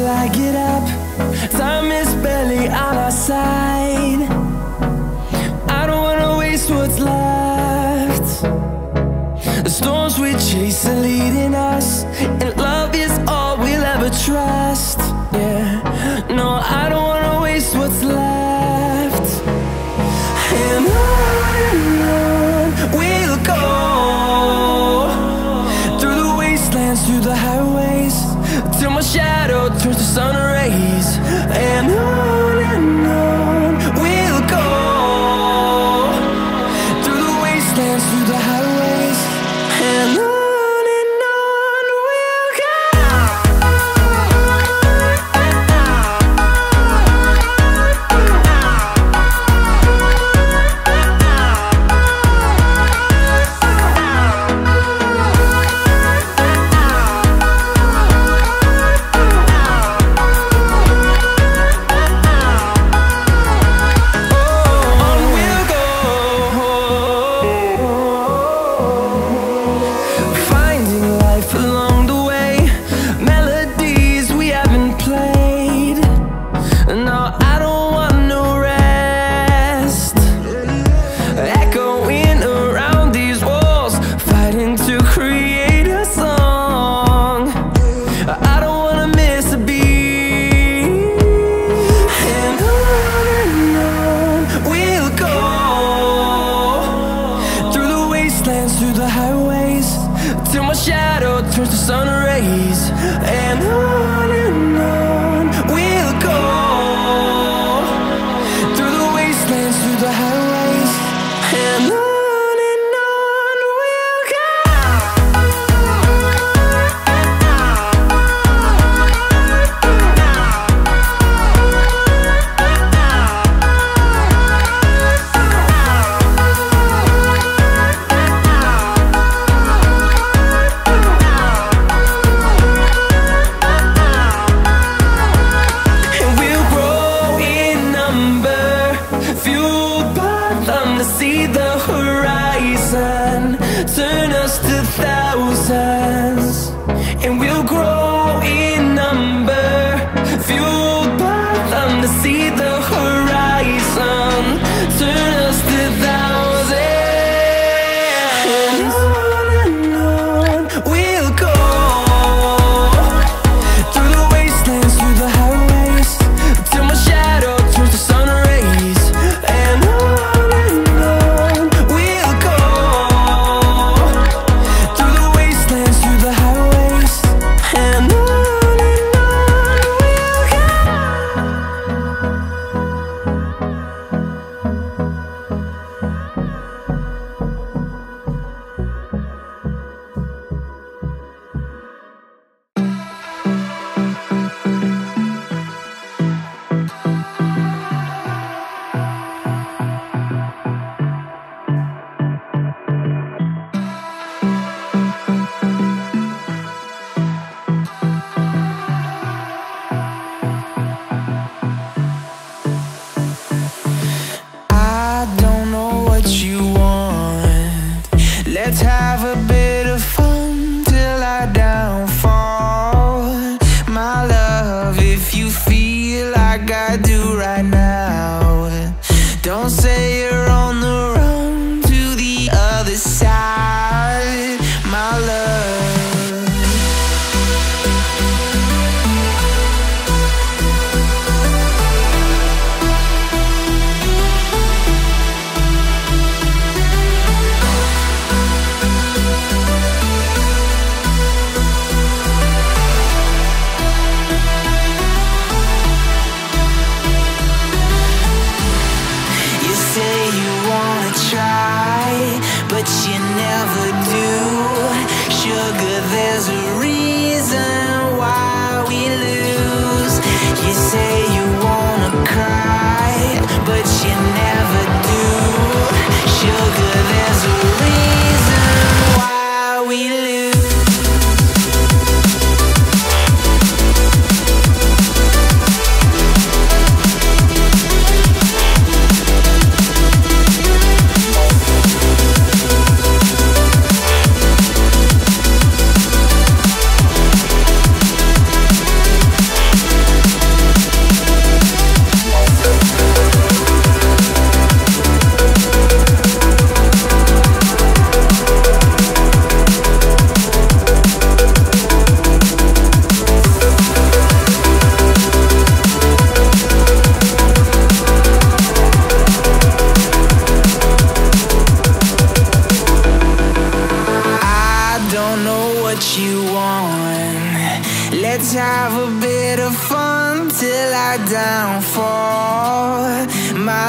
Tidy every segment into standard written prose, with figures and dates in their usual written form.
I get up. Time is barely on our side. I don't wanna waste what's left. The storms we chase are leading us, and love is all we'll ever trust. Yeah, no, I don't wanna waste what's left. And on we'll go, through the wastelands, through the highways, till my shadow turns to sun rays. And on we'll go, through the wastelands, through the highways, and on we'll go. Through the highways, till my shadow turns to sun rays. And on we'll go, through the wastelands, through the highways, and on we'll go. See the horizon turn us to thousands, and we'll grow in number, fueled by them. To see the horizon turn us to thousands, and on we'll go, through the wastelands, through the highways, till my shadow turns to sun rays. And let's have a bit of fun till I downfall. My love, if you feel like I do right now, don't say you're on the run to the other side, my love.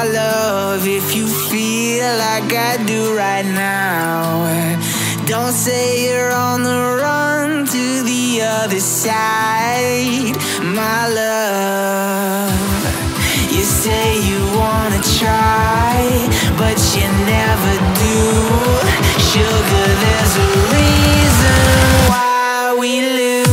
my love, if you feel like I do right now, don't say you're on the run to the other side, my love. You say you wanna try, but you never do. Sugar, there's a reason why we lose.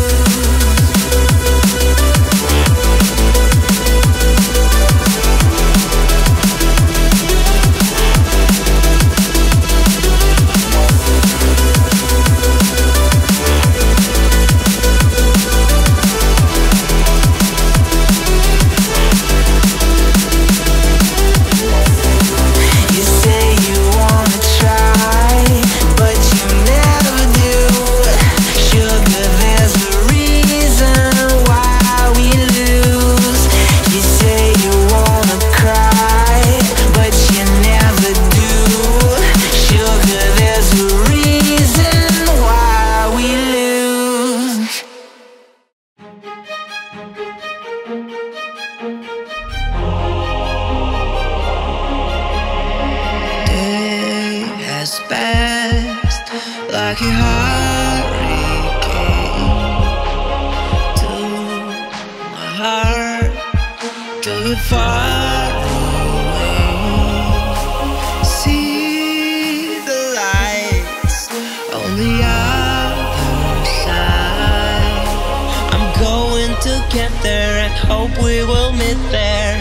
Like a hurricane to my heart, till we're far away. See the lights on the other side. I'm going to get there and hope we will meet there.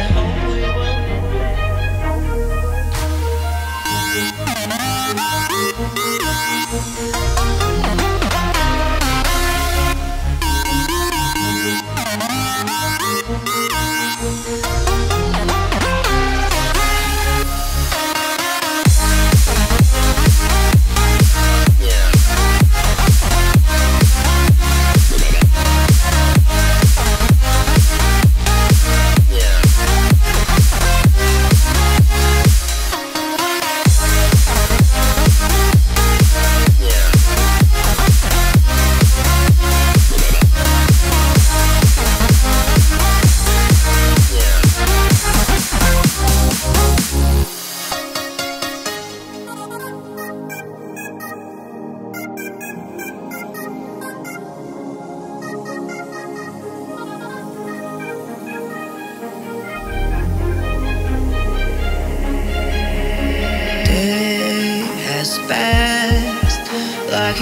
Fast like a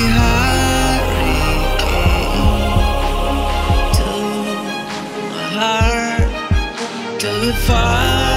hurricane to my heart, till we're far